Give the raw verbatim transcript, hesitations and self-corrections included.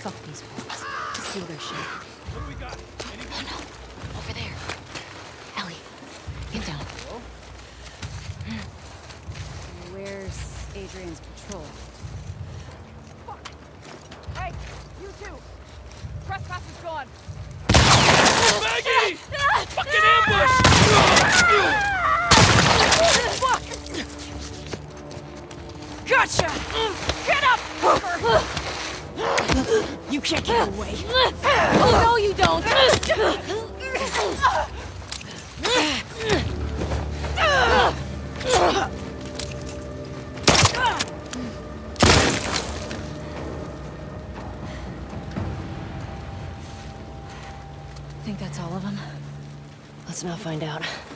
Fuck these folks. Steal their shit. What do we got? Anything? Oh no! Over there. Ellie, get down. Where's Adrian's patrol? Fuck! Hey, you two! Trespasser's gone! Maggie! Fucking ambush! Fuck! Gotcha! Get up, fucker! You can't get away. Oh no, you don't! Think that's all of them? Let's not find out.